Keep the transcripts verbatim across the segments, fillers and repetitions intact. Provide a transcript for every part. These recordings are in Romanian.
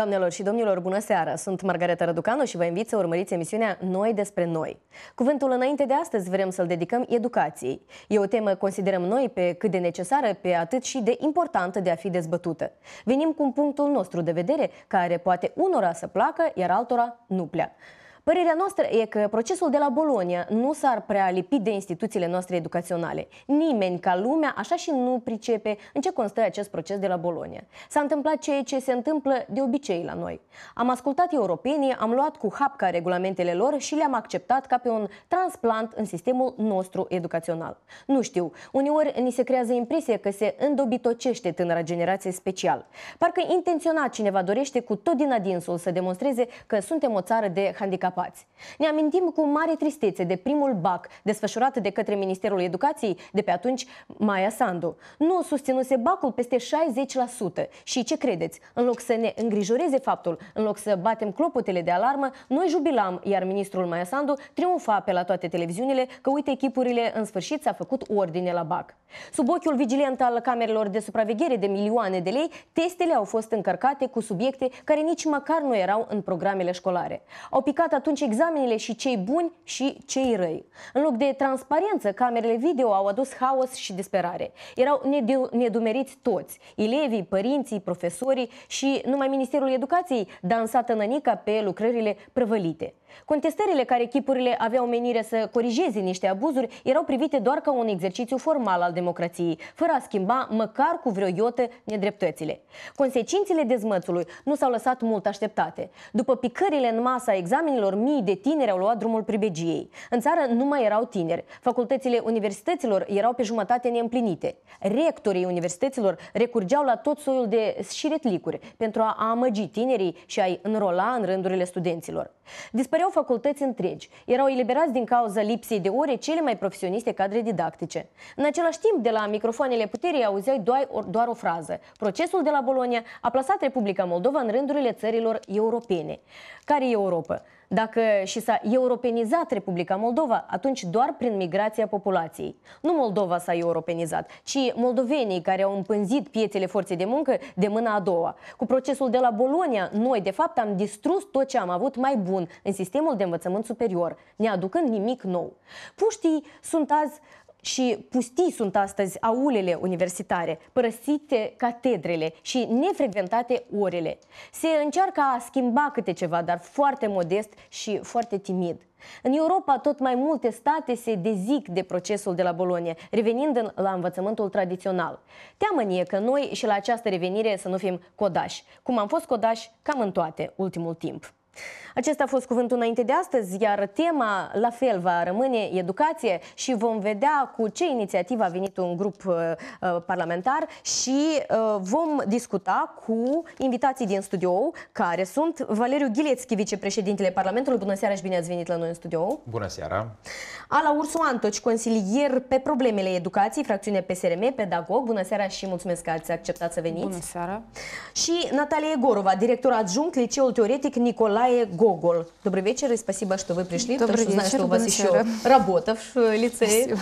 Doamnelor și domnilor, bună seara! Sunt Margareta Răducanu și vă invit să urmăriți emisiunea Noi despre noi. Cuvântul înainte de astăzi vrem să-l dedicăm educației. E o temă, considerăm noi, pe cât de necesară, pe atât și de importantă de a fi dezbătută. Venim cu punctul nostru de vedere, care poate unora să placă, iar altora nu prea. Părerea noastră e că procesul de la Bologna nu s-ar prea lipi de instituțiile noastre educaționale. Nimeni ca lumea așa și nu pricepe în ce constă acest proces de la Bologna. S-a întâmplat ceea ce se întâmplă de obicei la noi. Am ascultat europenii, am luat cu hapca regulamentele lor și le-am acceptat ca pe un transplant în sistemul nostru educațional. Nu știu, uneori ni se creează impresia că se îndobitocește tânăra generație special. Parcă intenționat cineva dorește cu tot din adinsul să demonstreze că suntem o țară de handicap. Ne amintim cu mare tristețe de primul B A C desfășurat de către Ministerul Educației, de pe atunci Maia Sandu. Nu susținuse B A C-ul peste șaizeci la sută. Și ce credeți? În loc să ne îngrijoreze faptul, în loc să batem clopotele de alarmă, noi jubilam, iar ministrul Maia Sandu triumfa pe la toate televiziunile că, uite, echipurile în sfârșit s-a făcut ordine la B A C. Sub ochiul vigilent al camerelor de supraveghere de milioane de lei, testele au fost încărcate cu subiecte care nici măcar nu erau în programele școlare. Au picat atunci examenele și cei buni și cei răi. În loc de transparență, camerele video au adus haos și disperare. Erau nedumeriți toți, elevii, părinții, profesorii și numai Ministerul Educației dansa tănănica pe lucrările prăvălite. Contestările care echipurile aveau menire să corigeze niște abuzuri erau privite doar ca un exercițiu formal al democrației, fără a schimba măcar cu vreo iotă nedreptățile. Consecințele dezmățului nu s-au lăsat mult așteptate. După picările în masa examenelor, mii de tineri au luat drumul pribegiei. În țară nu mai erau tineri. Facultățile universităților erau pe jumătate neîmplinite. Rectorii universităților recurgeau la tot soiul de șiretlicuri pentru a amăgi tinerii și a-i înrola în rândurile studenților. Dispăreau facultăți întregi. Erau eliberați din cauza lipsei de ore cele mai profesioniste cadre didactice. În același timp, de la microfoanele puterii auzeai doar, doar o frază. Procesul de la Bologna a plasat Republica Moldova în rândurile țărilor europene. Care e Europa? Dacă și s-a europenizat Republica Moldova, atunci doar prin migrația populației. Nu Moldova s-a europenizat, ci moldovenii care au împânzit piețele forței de muncă de mâna a doua. Cu procesul de la Bologna, noi de fapt am distrus tot ce am avut mai bun în sistemul de învățământ superior, neaducând nimic nou. Puștii sunt azi și pustii sunt astăzi aulele universitare, părăsite catedrele și nefrecventate orele. Se încearcă a schimba câte ceva, dar foarte modest și foarte timid. În Europa, tot mai multe state se dezic de procesul de la Bologna, revenind la învățământul tradițional. Teamă-ne că noi și la această revenire să nu fim codași, cum am fost codași cam în toate ultimul timp. Acesta a fost cuvântul înainte de astăzi, iar tema la fel va rămâne educație și vom vedea cu ce inițiativă a venit un grup uh, parlamentar și uh, vom discuta cu invitații din studio, care sunt Valeriu Ghilețchi, vicepreședintele Parlamentului. Bună seara și bine ați venit la noi în studio. Bună seara. Ala Ursu Antoci, consilier pe problemele educației, fracțiune P S R M, pedagog. Bună seara și mulțumesc că ați acceptat să veniți. Bună seara. Și Natalia Egorova, director adjunct Liceul Teoretic Nicolae Gogol. Добрый вечер и спасибо, что вы пришли, потому что знаю, что у вас еще работа в лицее.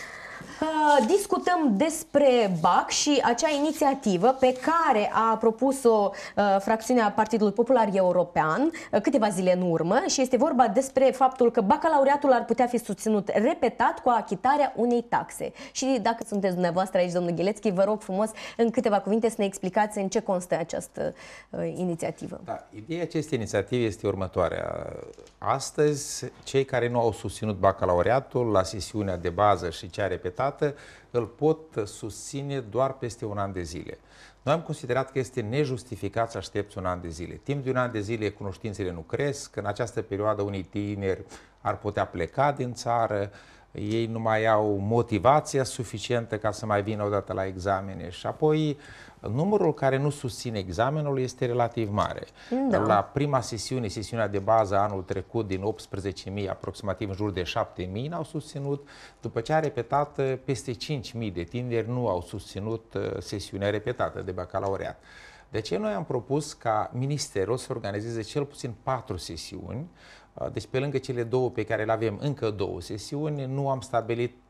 Discutăm despre B A C și acea inițiativă pe care a propus-o uh, fracțiunea Partidului Popular European uh, câteva zile în urmă și este vorba despre faptul că bacalaureatul ar putea fi susținut repetat cu achitarea unei taxe. Și dacă sunteți dumneavoastră aici, domnul Ghilețchi, vă rog frumos în câteva cuvinte să ne explicați în ce constă această uh, inițiativă. Da, ideea acestei inițiative este următoarea. Astăzi, cei care nu au susținut bacalaureatul la sesiunea de bază și cea repetată îl pot susține doar peste un an de zile. Noi am considerat că este nejustificat să aștepți un an de zile. Timp de un an de zile cunoștințele nu cresc, în această perioadă unii tineri ar putea pleca din țară, ei nu mai au motivația suficientă ca să mai vină odată la examene și apoi numărul care nu susține examenul este relativ mare. Da. La prima sesiune, sesiunea de bază anul trecut, din optsprezece mii, aproximativ în jur de șapte mii n-au susținut, după ce a repetat, peste cinci mii de tineri nu au susținut sesiunea repetată de bacalaureat. De ce noi am propus ca ministerul să organizeze cel puțin patru sesiuni. Deci pe lângă cele două pe care le avem, încă două sesiuni, nu am stabilit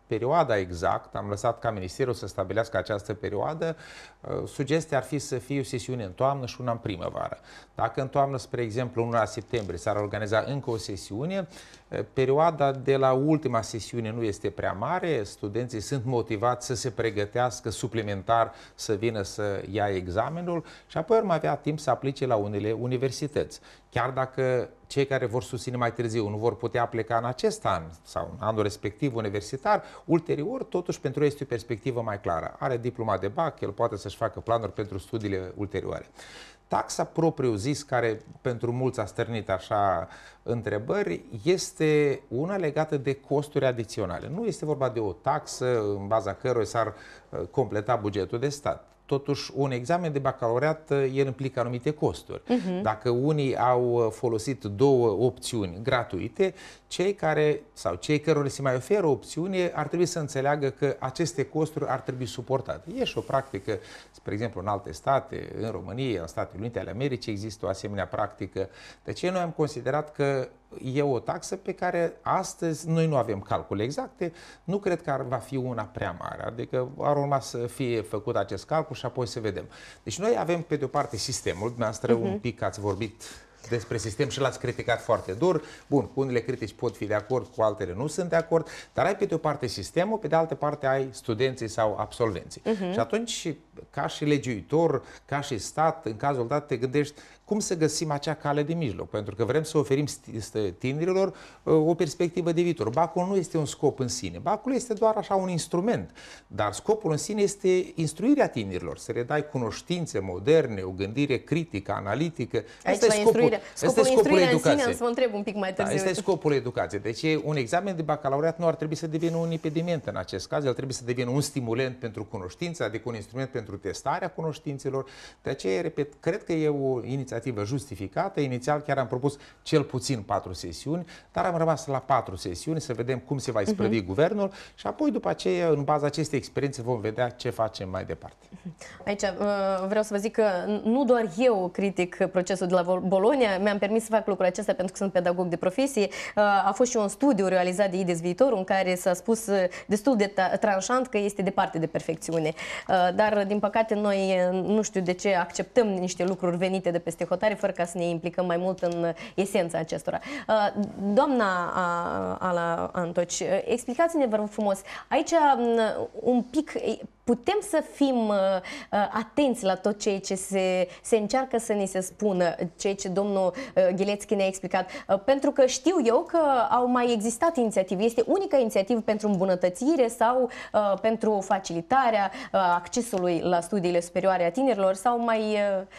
perioada exact, am lăsat ca Ministerul să stabilească această perioadă. Sugestia ar fi să fie o sesiune în toamnă și una în primăvară. Dacă în toamnă, spre exemplu, în luna septembrie s-ar organiza încă o sesiune, perioada de la ultima sesiune nu este prea mare, studenții sunt motivați să se pregătească suplimentar să vină să ia examenul și apoi ar mai avea timp să aplice la unele universități. Chiar dacă cei care vor susține mai târziu nu vor putea pleca în acest an sau în anul respectiv universitar, ulterior, totuși pentru ei este o perspectivă mai clară. Are diploma de bac, el poate să-și facă planuri pentru studiile ulterioare. Taxa propriu-zis, care pentru mulți a stârnit așa întrebări, este una legată de costuri adiționale. Nu este vorba de o taxă în baza căruia s-ar completa bugetul de stat. Totuși, un examen de bacalaureat, el implică anumite costuri. Uh-huh. Dacă unii au folosit două opțiuni gratuite, cei care, sau cei cărora se mai oferă o opțiune, ar trebui să înțeleagă că aceste costuri ar trebui suportate. E și o practică, spre exemplu, în alte state, în România, în Statele Unite ale Americii, există o asemenea practică. De ce noi am considerat că e o taxă pe care astăzi noi nu avem calcule exacte, nu cred că ar va fi una prea mare, adică ar urma să fie făcut acest calcul și apoi să vedem. Deci noi avem pe de o parte sistemul, dumneavoastră uh-huh. un pic ați vorbit despre sistem și l-ați criticat foarte dur. Bun, cu unele critici pot fi de acord, cu altele nu sunt de acord, dar ai pe de o parte sistemul, pe de altă parte ai studenții sau absolvenții. Uh-huh. Și atunci, ca și legiuitor, ca și stat, în cazul dat te gândești cum să găsim acea cale de mijloc, pentru că vrem să oferim tinerilor o perspectivă de viitor. Bacul nu este un scop în sine, bacul este doar așa un instrument, dar scopul în sine este instruirea tinerilor, să le dai cunoștințe moderne, o gândire critică, analitică. Asta e scopul, scopul, scopul instruirea în sine, să vă întreb un pic mai târziu. Da, este scopul educației. Deci un examen de bacalaureat nu ar trebui să devină un impediment în acest caz, el trebuie să devină un stimulent pentru cunoștință, adică un instrument pentru testarea cunoștințelor. De aceea, repet, cred că e o inițiativă justificată. Inițial chiar am propus cel puțin patru sesiuni, dar am rămas la patru sesiuni să vedem cum se va isprăvi uh-huh. guvernul și apoi după aceea, în baza acestei experiențe, vom vedea ce facem mai departe. Aici vreau să vă zic că nu doar eu critic procesul de la Bologna, mi-am permis să fac lucrul acesta pentru că sunt pedagog de profesie. A fost și un studiu realizat de I D E S Viitor în care s-a spus destul de tranșant că este departe de perfecțiune. Dar, din păcate, noi nu știu de ce acceptăm niște lucruri venite de peste hotare, fără ca să ne implicăm mai mult în esența acestora. Doamna Ala Antoci, explicați-ne, vă rog frumos, aici un pic putem să fim atenți la tot ceea ce se, se încearcă să ni se spună, ceea ce domnul Ghilețchi ne-a explicat, pentru că știu eu că au mai existat inițiative. Este unica inițiativă pentru îmbunătățire sau pentru facilitarea accesului la studiile superioare a tinerilor sau mai...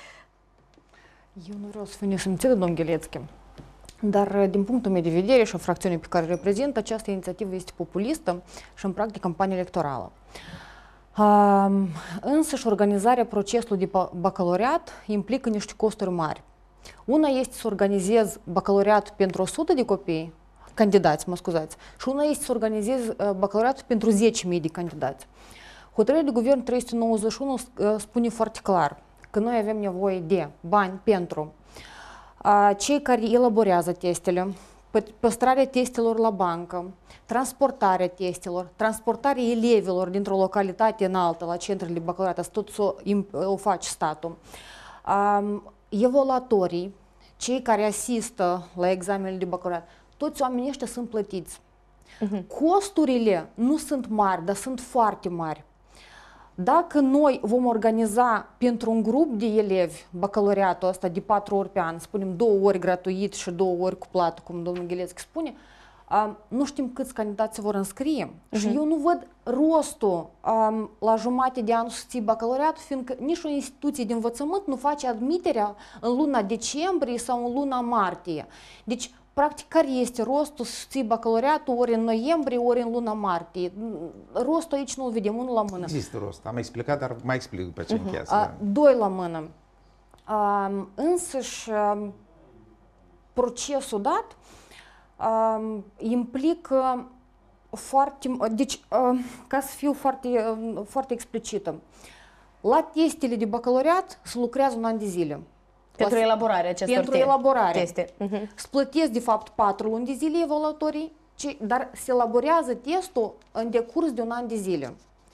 Eu nu vreau să fiu nesimțită, domn Ghilețchi, dar din punctul meu de vedere și o fracțiune pe care reprezint, această inițiativă este populistă și în practic campanie electorală. Uh, însă și organizarea procesului de bacalaureat implică niște costuri mari. Una este să organizez bacalaureat pentru o sută de copii, candidați, mă scuzați, și una este să organizez bacalaureatul pentru zece mii de candidați. Hotărârea de guvern trei sute nouăzeci și unu spune foarte clar că noi avem nevoie de bani pentru uh, cei care elaborează testele, păstrarea testelor la bancă, transportarea testelor, transportarea elevilor dintr-o localitate în alta la centrele de bacalaureat, asta tot o, o face statul. Um, evaluatorii, cei care asistă la examenele de bacalaureat, toți oamenii ăștia sunt plătiți. Uh-huh. Costurile nu sunt mari, dar sunt foarte mari. Dacă noi vom organiza pentru un grup de elevi bacalaureatul ăsta de patru ori pe an, spunem două ori gratuit și două ori cu plată, cum domnul Ghilețchi spune, um, nu știm câți candidați se vor înscrie. Uh-huh. Și eu nu văd rostul um, la jumate de an să ții bacalaureatul, fiindcă nici o instituție de învățământ nu face admiterea în luna decembrie sau în luna martie. Deci, practic, care este rostul să ții bacalaureatul ori în noiembrie, ori în luna martie? Rostul aici nu-l vedem, unul la mână. Există rost, am explicat, dar mai explic după ce încheiați. Uh, doi la mână. Uh, însăși, uh, procesul dat uh, implică foarte... Deci, uh, ca să fiu foarte, uh, foarte explicită, la testele de bacalaureat se lucrează un an de zile. Pentru elaborarea acestor Pentru elaborare. teste. Uh-huh. Îți plătesc, de fapt, patru luni de zile evaluatorii, dar se elaborează testul în decurs de un an de zile.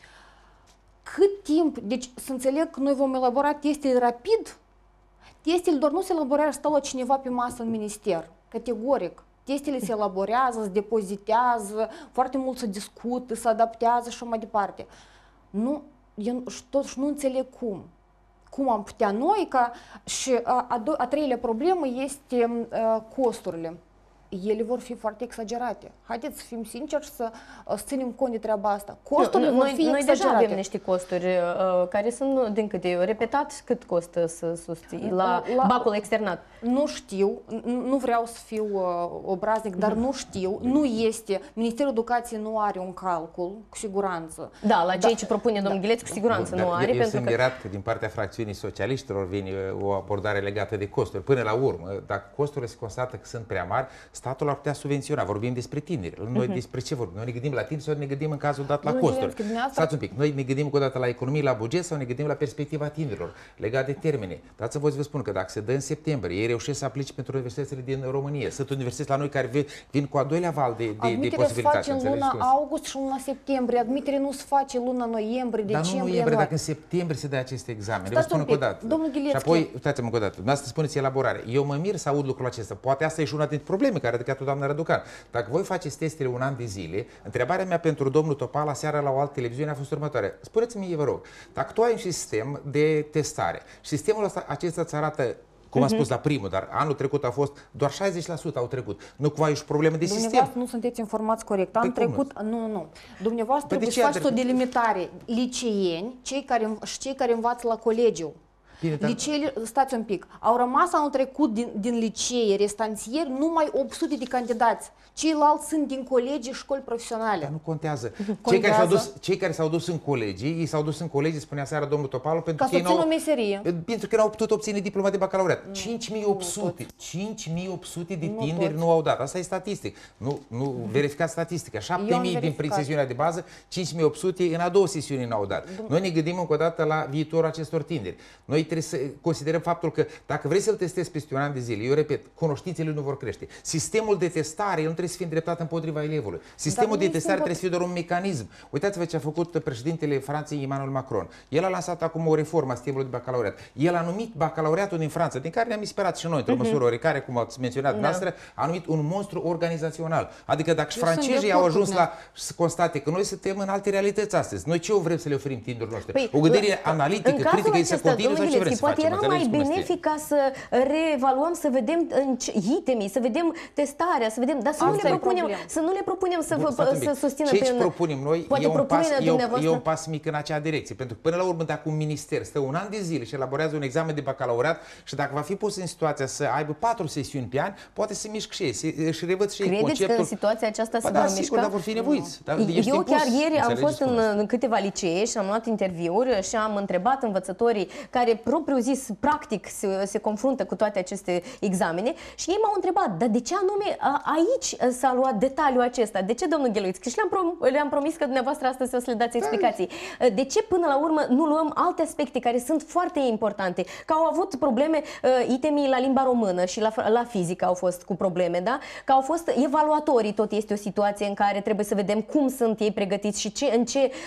Cât timp, deci să înțeleg că noi vom elabora testele rapid, testele doar nu se elaborează, stau la cineva pe masă în minister, categoric. Testele se elaborează, se depozitează, foarte mult se discută, se adaptează și mai departe. Nu, eu totuși nu înțeleg cum. Cum am putea noi, ca și a, a, a treilea problemă este a, costurile. Ele vor fi foarte exagerate. Haideți să fim sinceri să, să ținem cont de treaba asta. Costurile no, vor noi, fi noi exagerate. Noi deja avem niște costuri uh, care sunt, din câte repetat, cât costă să susții la, la bacul externat? Nu știu, nu vreau să fiu uh, obraznic, dar nu știu, nu este, Ministerul Educației nu are un calcul, cu siguranță. Da, la ceea da, ce propune domnul Ghileț, cu siguranță Bun, nu are. Eu, eu pentru sunt că... mirat că din partea fracțiunii socialiștilor vine o abordare legată de costuri. Până la urmă, dacă costurile se constată că sunt prea mari, statul ar putea subvenționa. Vorbim despre tineri. Noi uh-huh. despre ce vorbim? Noi ne gândim la tineri sau ne gândim în cazul dat la nu costuri? Stați un pic. Noi ne gândim o dată la economie, la buget sau ne gândim la perspectiva tinerilor, legat de termene. Dați-mi voi să vă spun că dacă se dă în septembrie, ei reușesc să aplice pentru universitățile din România. Sunt universități la noi care vin, vin cu a doilea val de, de, de posibilități. Admitere se face în luna august și luna septembrie. Admitere nu se face luna noiembrie, decembrie. Dar nu noiembrie, dacă în septembrie se dă aceste examene. Vă spun încă o dată. Domnul Ghilețchi. Și apoi, uitați-mă încă o dată. Dumneavoastră spuneți elaborare. Eu mă mir să aud lucrul acesta. Poate asta e și una dintre probleme care a ridicat-o doamna Răducan. Dacă voi faceți testele un an de zile, întrebarea mea pentru domnul Topala seara la o altă televiziune a fost următoare. Spuneți-mi, vă rog, dacă tu ai un sistem de testare și sistemul ăsta, acesta îți arată, cum am spus la primul, dar anul trecut a fost doar șaizeci la sută au trecut. Nu cumva e și probleme de sistem. Dumneavoastră nu sunteți informați corect. Anul trecut, nu, nu, nu. Dumneavoastră trebuie să faceți o delimitare. Liceeni, cei care, și cei care învață la colegiu. Bine, dar... Liceele, stați un pic, au rămas anul trecut din, din licee restanțieri numai opt sute de candidați. Ceilalți sunt din colegii școli profesionale. Dar nu contează. contează. Cei care s-au dus, cei care s-au dus în colegii, ei s-au dus în colegii, spunea seara domnul Topalu, pentru Ca că ei n-au, o meserie. Pentru că n-au putut obține diploma de bacalaureat. cinci mii opt sute. cinci mii opt sute de tineri nu, nu au dat. Asta e statistic. Nu, nu mm. verificați statistica. șapte mii din prin sesiunea de bază, cinci mii opt sute în a doua sesiune n-au dat. Dum Noi ne gândim încă o dată la viitorul acestor tineri. Noi trebuie să considerăm faptul că dacă vrei să-l testezi peste un an de zile, eu repet, cunoștințele nu vor crește. Sistemul de testare, el nu trebuie să fie îndreptat împotriva elevului. Sistemul de testare trebuie să fie doar un mecanism. Uitați-vă ce a făcut președintele Franței, Emmanuel Macron. El a lansat acum o reformă a sistemului de bacalaureat. El a numit bacalaureatul din Franța, din care ne-am inspirat și noi, într-o măsură oricare, cum ați menționat noastră, a numit un monstru organizațional. Adică dacă și francezii au ajuns la să constate că noi suntem în alte realități astăzi, noi ce o vrem să le oferim tinerilor noștri? Păi, o gândire analitică, critică, să continue sau ce vrem să poate facem? era mai benefic ca să reevaluăm, să vedem itemii, să vedem testarea, să vedem, dar să nu le propunem, să nu le propunem să, Bun, vă, să susțină ce pe... Ce propunem noi e un, pas, e, un, e un pas mic în acea direcție. Pentru că până la urmă, dacă un minister stă un an de zile și elaborează un examen de bacalaureat și dacă va fi pus în situația să aibă patru sesiuni pe an, poate să mișcă și ei, și revăd și ei Credeți conceptul. că în situația aceasta se da, vor sigur, mișca? dar vor fi nevoiți. Da, eu chiar ieri am fost în, în câteva licee și am luat interviuri și am întrebat învățătorii care propriu zis, practic, se, se confruntă cu toate aceste examene și ei m-au întrebat, dar de ce anume a, aici s-a luat detaliul acesta? De ce, domnul Gheluițchi? Și le-am prom le promis că dumneavoastră astăzi o să le dați explicații. De ce, până la urmă, nu luăm alte aspecte care sunt foarte importante? Că au avut probleme uh, itemii la limba română și la, la fizică au fost cu probleme, da? Că au fost evaluatorii, tot este o situație în care trebuie să vedem cum sunt ei pregătiți și ce, în ce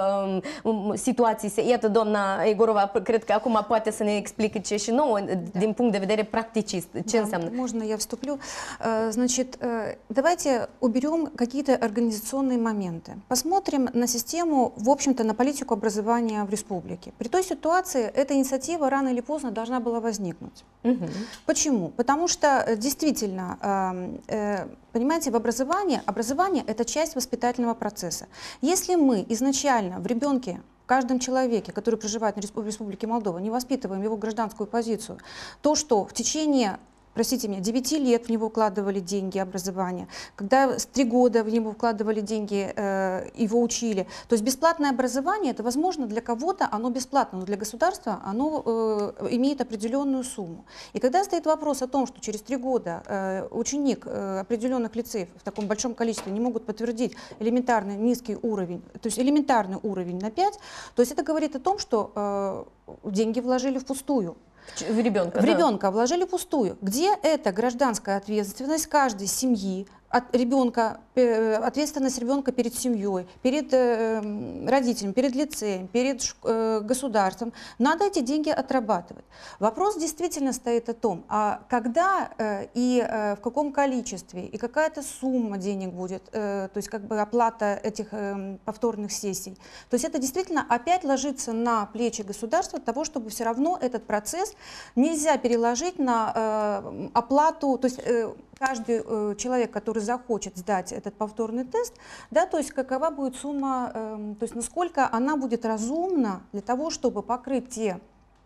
uh, situații se... Iată, doamna Egorova, cred că acum poate să ne explice ce și nouă, да. din punct de vedere практически, ce да, înseamnă? Можно я вступлю? Значит, давайте уберем какие-то организационные моменты. Посмотрим на систему, в общем-то, на политику образования в республике. При той ситуации эта инициатива рано или поздно должна была возникнуть. Угу. Почему? Потому что действительно, понимаете, в образовании, образование – это часть воспитательного процесса. Если мы изначально в ребенке, в каждом человеке, который проживает в Республике Молдова, не воспитываем его гражданскую позицию, то, что в течение, простите меня, девяти лет в него вкладывали деньги образования, когда с три года в него вкладывали деньги, э, его учили. То есть бесплатное образование, это возможно для кого-то, оно бесплатно, но для государства оно э, имеет определенную сумму. И когда стоит вопрос о том, что через три года э, ученик э, определенных лицеев в таком большом количестве не могут подтвердить элементарный низкий уровень, то есть элементарный уровень на пять, то есть это говорит о том, что э, деньги вложили впустую. В ребенка, в да. ребенка вложили впустую. Где эта гражданская ответственность каждой семьи, от ребенка, ответственность ребенка перед семьей, перед э, родителями, перед лицеем, перед э, государством, надо эти деньги отрабатывать. Вопрос действительно стоит о том, а когда э, и э, в каком количестве, и какая-то сумма денег будет, э, то есть как бы оплата этих э, повторных сессий. То есть это действительно опять ложится на плечи государства того, чтобы все равно этот процесс нельзя переложить на э, оплату, то есть э, каждый э, человек, который захочет сдать этот повторный тест, да, то есть какова будет сумма, э, то есть насколько она будет разумна для того, чтобы покрыть те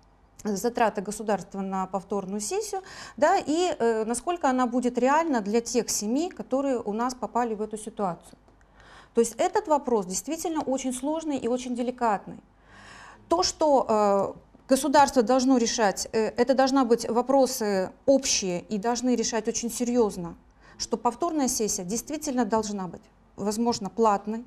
затраты государства на повторную сессию, да, и э, насколько она будет реальна для тех семей, которые у нас попали в эту ситуацию. То есть этот вопрос действительно очень сложный и очень деликатный. То, что э, государство должно решать, э, это должны быть вопросы общие и должны решать очень серьезно, что повторная сессия действительно должна быть, возможно, платной,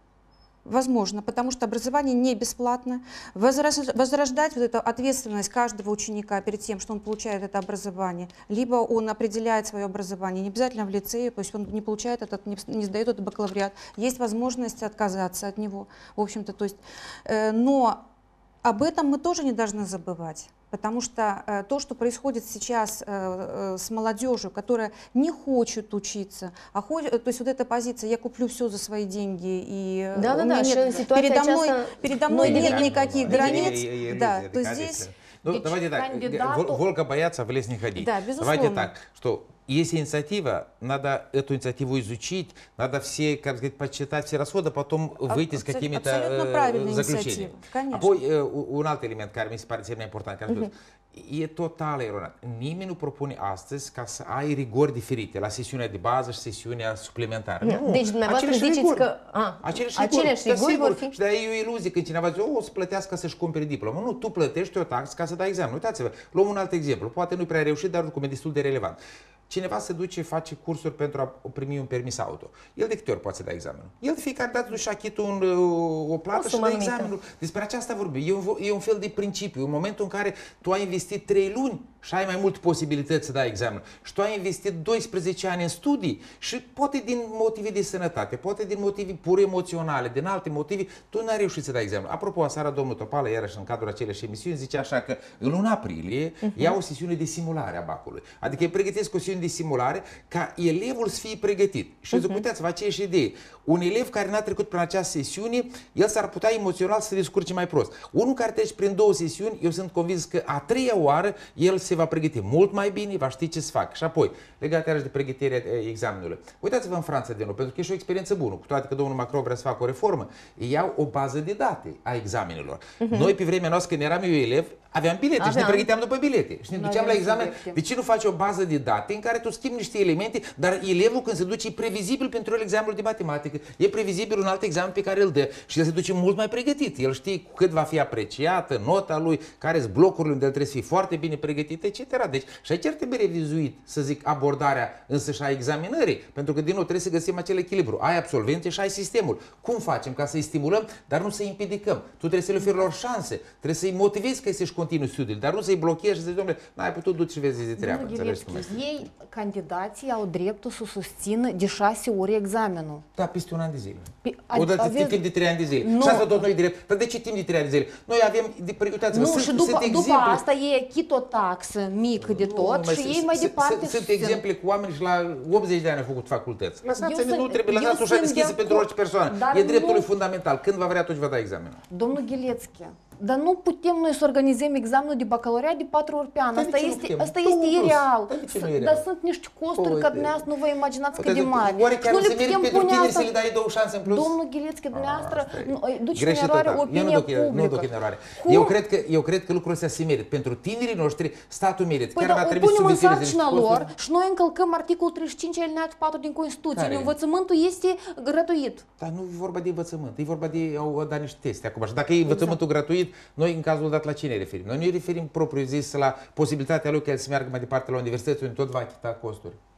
возможно, потому что образование не бесплатно. Возрождать вот эту ответственность каждого ученика перед тем, что он получает это образование, либо он определяет свое образование, не обязательно в лицее, то есть он не получает этот, не, не сдает этот бакалавриат, есть возможность отказаться от него, в общем-то, то есть, э, но об этом мы тоже не должны забывать. Потому что э, то, что происходит сейчас э, э, с молодежью, которая не хочет учиться, а хочет, то есть вот эта позиция «я куплю все за свои деньги», и да, да, да, нет, передо мной, передо мной нет никаких границ, да, то здесь... Ну, давайте так, кандидату... волка бояться, в лес не ходить. Да, безусловно. Давайте так, что есть инициатива, надо эту инициативу изучить, надо все, как сказать, подсчитать все расходы, потом выйти с какими-то uh, заключениями. Apoi, uh, un alt element care mi se pare cel mai important, care uh-huh. e total eronat. Nimeni nu propune astăzi ca să ai rigori diferite la sesiunea de bază și sesiunea suplimentară. Nu. Deci, dumneavoastră ziceți că a, aceleași, aceleași rigori, rigori vor fi... Și de-aia e o iluzie când cineva zice, o, o să plătească să-și cumpere diplomă. Nu, tu plătești o taxă ca să dai examen. Uitați-vă, luăm un alt exemplu. Poate nu-i prea reușit, dar oricum e destul de relevant. Cineva se duce, face cursuri pentru a primi un permis auto. El de câte ori poate să dea examenul? El de fiecare dată duce achită un, o plată o și dă examenul. Despre aceasta vorbim. E un, e un fel de principiu. În momentul în care tu ai investit trei luni și ai mai multe posibilități să dai examenul și tu ai investit doisprezece ani în studii și poate din motive de sănătate, poate din motive pur emoționale, din alte motive, tu n-ai reușit să dai examenul. Apropo, aseară domnul Topală, iarăși în cadrul aceleși emisiuni, zice așa că în luna aprilie uh-huh. ia o sesiune de simulare a bacului. Adică îi pregătesc o sesiune de simulare ca elevul să fie pregătit. Și uh-huh. uitați-vă aceeași idee. Un elev care n-a trecut prin această sesiune, el s-ar putea emoțional să se descurce mai prost. Unul care trece prin două sesiuni, eu sunt convins că a treia oară el se va pregăti mult mai bine, va ști ce să facă. Și apoi, legat iarăși de pregătirea examenului. Uitați-vă în Franța de nou, pentru că e și o experiență bună. Cu toate că domnul Macron vrea să facă o reformă, ei iau o bază de date a examenelor. Uh-huh. Noi, pe vremea noastră, când eram eu elev, aveam bilete aveam. și ne pregăteam după bilete. Și ne duceam la examen. De ce nu faci o bază de date în care tu schimbi niște elemente, dar elevul când se duce e previzibil pentru el examenul de matematică, e previzibil un alt examen pe care îl dă și el se duce mult mai pregătit. El știe cât va fi apreciată, nota lui, care sunt blocurile unde el trebuie să fie foarte bine pregătit, et cetera. Deci și aici ar trebui revizuit, să zic, abordarea însă și a examinării, pentru că din nou trebuie să găsim acel echilibru. Ai absolvenți și ai sistemul. Cum facem ca să-i stimulăm, dar nu să-i împiedicăm? Tu trebuie să le oferi lor șanse, trebuie să-i motivezi ca să-și continui studiile, dar nu să-i blochezi și să zici, domnule, n-ai putut duci și vezi de treabă. Ei, candidații, au dreptul să susțină de șase ori examenul. Da, peste un an de zile. O dată aveți... timp de trei ani de zile. Nu. Și asta tot noi drept. Dar de ce timp de trei ani de zile? Noi avem, uitați-vă, nu, sunt, și după, sunt după asta ei achit o taxă mică de tot nu, și ei mai departe Sunt exemple cu oameni și la optzeci de ani au făcut facultăți. Lăsați-ne, nu trebuie lăsați ușa deschisă pentru orice persoană. E dreptul lui fundamental. Când va vrea, atunci va da examenul. Domnul Ghilețchi, dar nu putem noi să organizăm examenul de bacalaureat de patru ori pe an. Asta este, asta este ireal. Dar sunt niște costuri care dumneavoastră nu vă imaginați cât de mari. Oare chiar se merită pentru tineri să le dai două șanse în plus? Domnul Ghilețchi, dumneavoastră duce în eroare opinia publică. Nu duc în eroare. Eu cred că, eu cred că lucrurile astea se merită. Pentru tinerii noștri, statul merită. Păi da, o punem în sarcina lor și noi încălcăm articolul treizeci și cinci alineatul patru din Constituție. Învățământul este gratuit. Dar nu e vorba de învățământ, e vorba de a da niște teste acum. Și dacă e învățământul gratuit, noi în cazul dat la cine ne referim? Noi ne referim propriu zis la posibilitatea lui că el să meargă mai departe la universități unde tot va achita costuri.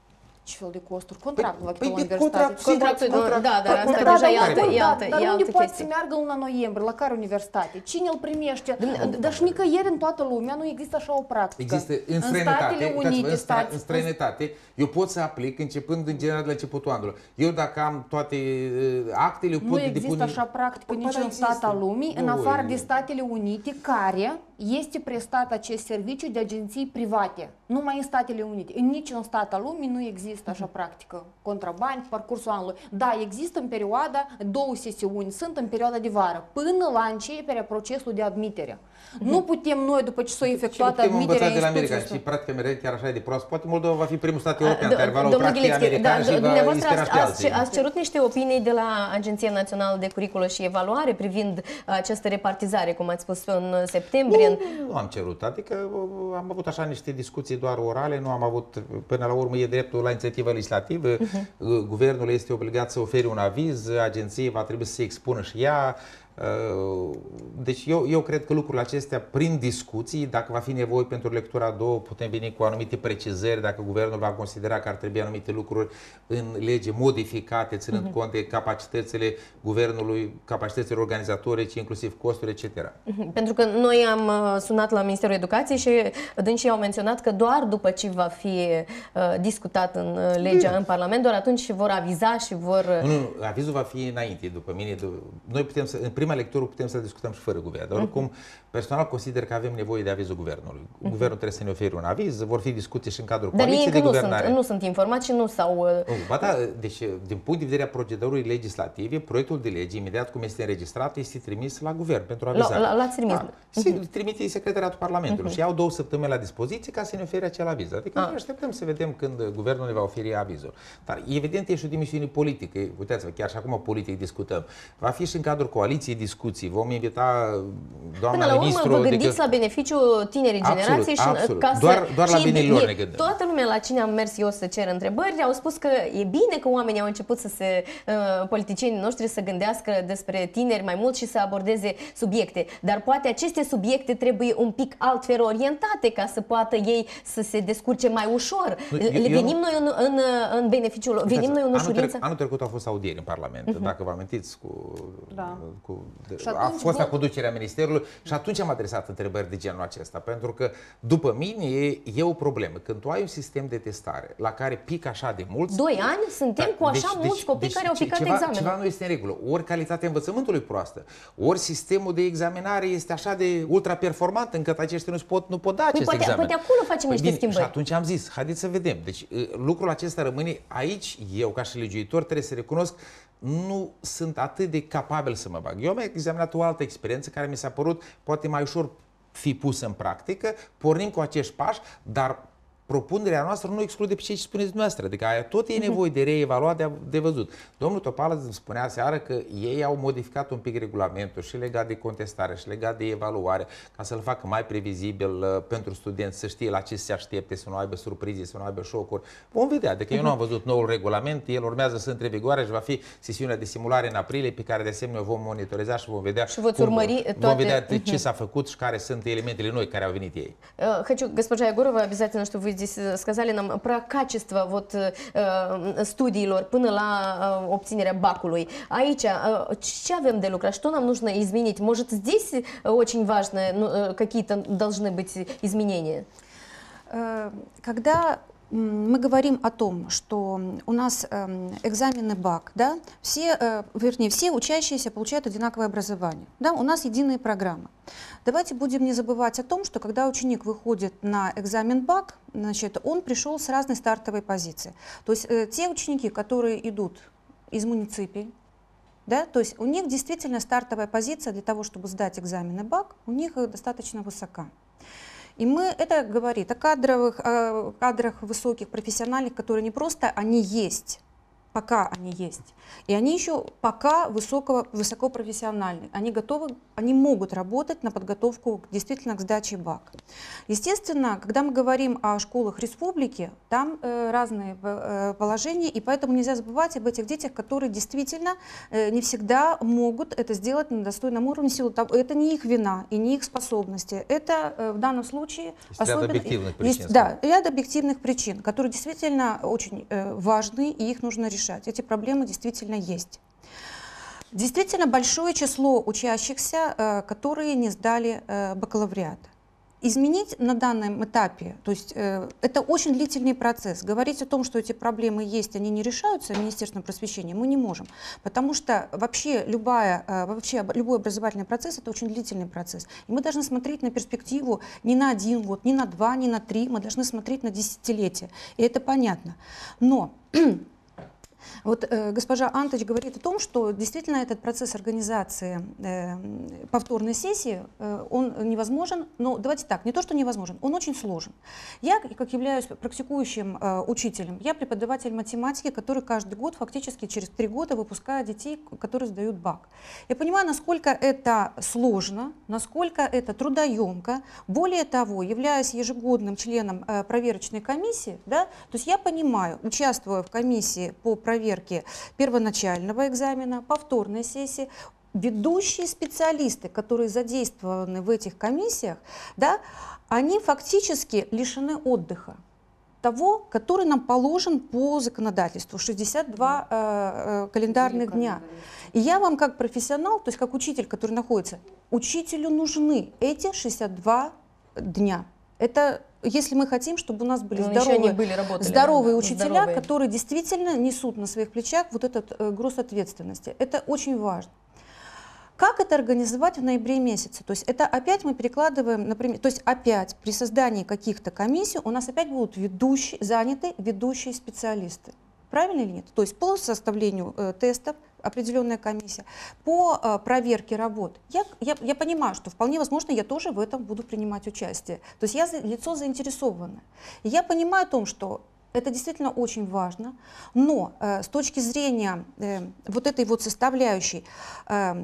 ce fel de costuri? Contractul la Păi, la de universitate. contract, Contractul, contract, da, dar asta contract, deja e contract. altă, e Da, altă, dar e unde altă poate să chestie. meargă luna noiembrie? La care universitate? Cine îl primește? Dar și nicăieri în toată lumea nu există așa o practică. Există în străinătate, Statele uitați-vă, Unite, în, stra, stați, în străinătate, eu pot să aplic începând în general de la începutul anului. Eu dacă am toate uh, actele, eu pot nu depune... există așa practică Păi, niciun da, stat există. al lumii, în Nu, afară e- de Statele Unite, care este prestat acest serviciu de agenții private. Numai în Statele Unite. În niciun stat al lumii nu există așa practică. Contrabani pe parcursul anului. Da, există în perioada, două sesiuni sunt în perioada de vară, până la începerea procesului de admitere. Nu putem noi, după ce s-a efectuat putem admiterea învăța de la America instituției. și practic America chiar așa e de prost. Poate Moldova va fi primul stat european care va lua o Domnul practică Ghilețchi, americană și va dumneavoastră inspira ați, pe ați, alții. ați cerut niște opinii de la Agenția Națională de Curiculă și Evaluare privind această repartizare, cum ați spus, în septembrie. Nu, nu am cerut, adică uh, am avut așa niște discuții doar orale, nu am avut, până la urmă e dreptul la inițiativă legislativă, uh-huh. Guvernul este obligat să ofere un aviz, agenția va trebui să se expună și ea. Deci eu, eu cred că lucrurile acestea, prin discuții, dacă va fi nevoie pentru lectura a doua, putem veni cu anumite precizări, dacă guvernul va considera că ar trebui anumite lucruri în lege modificate, ținând uh-huh. cont de capacitățile guvernului, capacitățile organizatorice, inclusiv costuri, et cetera. Uh-huh. Pentru că noi am sunat la Ministerul Educației și dânsii au menționat că doar după ce va fi uh, discutat în uh, legea mm. în Parlament, doar atunci vor aviza și vor... Nu, nu, avizul va fi înainte, după mine. Noi putem să, în prima lectură putem să discutăm și fără guvern, dar oricum personal consider că avem nevoie de avizul guvernului. Uh-huh. Guvernul trebuie să ne ofere un aviz, vor fi discuții și în cadrul dar coaliției de nu guvernare. Sunt, nu sunt informați și nu s-au... Uh... Oh, ba da, deci din punct de vedere a procedurii legislative, proiectul de lege, imediat cum este înregistrat, este trimis la guvern pentru avizare. L-ați trimis? Da. Se trimite Secretariatul Parlamentului uh-huh. și au două săptămâni la dispoziție ca să ne ofere acel aviz. Adică noi așteptăm să vedem când guvernul ne va oferi avizul. Dar evident e și o dimensiune politică. Uitați-vă, chiar și acum politic discutăm. Va fi și în cadrul coaliției discuții. Vom invita doamna Până la ministru... urmă vă gândiți adică... la beneficiul tinerii generații și absolut. ca să... Doar, doar la binele lor ne gândim. Toată lumea la cine am mers eu să cer întrebări au spus că e bine că oamenii au început să se... Uh, politicienii noștri să gândească despre tineri mai mult și să abordeze subiecte. Dar poate aceste subiecte trebuie un pic altfel orientate ca să poată ei să se descurce mai ușor. Nu, Le eu, venim eu... noi în, în, în beneficiul... Venim noi în ușurință? Anul, tre anul trecut au fost audieri în Parlament, uh-huh. dacă vă amintiți, cu... Da. cu atunci, a fost la bun. conducerea Ministerului și atunci am adresat întrebări de genul acesta, pentru că după mine e, e o problemă. Când tu ai un sistem de testare la care pică așa de mulți... Doi ani suntem cu așa deci, mulți deci, copii deci, care au picat ceva, examenul. Ceva nu este în regulă. Ori calitatea învățământului proastă, ori sistemul de examinare este așa de ultra-performant încât aceștia nu pot, nu pot da Păi acest poate, examen. poate acolo facem niște Bine, schimbări. și atunci am zis, haideți să vedem. Deci lucrul acesta rămâne aici, eu ca și legiuitor trebuie să recunosc, nu sunt atât de capabil să mă bag. Eu am examinat o altă experiență care mi s-a părut poate mai ușor fi pusă în practică, pornim cu acești pași, dar propunerea noastră nu exclude pe ce spuneți dumneavoastră. Adică aia tot e nevoie de reevaluat, de, de văzut. Domnul Topală îmi spunea seară că ei au modificat un pic regulamentul și legat de contestare și legat de evaluare, ca să-l facă mai previzibil uh, pentru studenți, să știe la ce se aștepte, să nu aibă surprize, să nu aibă șocuri. Vom vedea. Adică eu nu am văzut noul regulament, el urmează să intre în vigoare și va fi sesiunea de simulare în aprilie, pe care de asemenea o vom monitoriza și vom vedea, și voți cum, urmări toate... vom vedea ce s-a făcut și care sunt elementele noi care au venit ei. Хочу, госпожа Егорова, обязательно, чтобы вы здесь сказали нам про качество вот, э, студиilor până la э, obținerea бакului. Aici, э, ce avem de lucrat? Что нам нужно изменить? Может, здесь очень важно, ну, какие-то должны быть изменения? Когда мы говорим о том, что у нас экзамены БАК, да, все, вернее, все учащиеся получают одинаковое образование, да, у нас единые программы. Давайте будем не забывать о том, что когда ученик выходит на экзамен БАК, значит, он пришел с разной стартовой позиции. То есть э, те ученики, которые идут из муниципий, да, то есть у них действительно стартовая позиция для того, чтобы сдать экзамены БАК, у них достаточно высока. И мы, это говорит о кадровых, о кадрах высоких, профессиональных, которые не просто они есть, Пока они есть. И они еще пока высокого, высокопрофессиональны. Они готовы, они могут работать на подготовку действительно к сдаче БАК. Естественно, когда мы говорим о школах республики, там э, разные э, положения, и поэтому нельзя забывать об этих детях, которые действительно э, не всегда могут это сделать на достойном уровне. Силу того, это не их вина и не их способности. Это э, в данном случае есть особенно... ряд объективных причин. Есть, да, ряд объективных причин, которые действительно очень э, важны, и их нужно решать. Эти проблемы действительно есть. Действительно большое число учащихся, которые не сдали бакалавриат. Изменить на данном этапе, то есть это очень длительный процесс. Говорить о том, что эти проблемы есть, они не решаются Министерством просвещения, мы не можем. Потому что вообще, любая, вообще любой образовательный процесс – это очень длительный процесс. И мы должны смотреть на перспективу не на один год, не на два, не на три, мы должны смотреть на десятилетия. И это понятно. Но... Вот э, госпожа Анточ говорит о том, что действительно этот процесс организации э, повторной сессии, э, он невозможен, но давайте так, не то, что невозможен, он очень сложен. Я, как являюсь практикующим э, учителем, я преподаватель математики, который каждый год, фактически через три года выпускает детей, которые сдают БАК. Я понимаю, насколько это сложно, насколько это трудоемко. Более того, являясь ежегодным членом э, проверочной комиссии, да, то есть я понимаю, участвуя в комиссии по проверке первоначального экзамена, повторной сессии, ведущие специалисты, которые задействованы в этих комиссиях, да, они фактически лишены отдыха, того, который нам положен по законодательству, шестьдесят два э, э, календарных дня. И я вам как профессионал, то есть как учитель, который находится, учителю нужны эти шестьдесят два дня. Это если мы хотим, чтобы у нас были Но здоровые, были, работали, здоровые да, учителя, здоровые. которые действительно несут на своих плечах вот этот э, груз ответственности. Это очень важно. Как это организовать в ноябре месяце? То есть это опять мы перекладываем, например, то есть опять при создании каких-то комиссий у нас опять будут ведущие, заняты ведущие специалисты. Правильно или нет? То есть по составлению э, тестов определенная комиссия, по э, проверке работ. Я, я, я понимаю, что вполне возможно, я тоже в этом буду принимать участие. То есть я за, лицо заинтересованное. И я понимаю о том, что это действительно очень важно, но э, с точки зрения э, вот этой вот составляющей э,